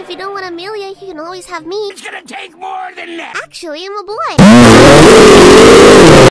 If you don't want Amelia, you can always have me. It's gonna take more than that. Actually, I'm a boy.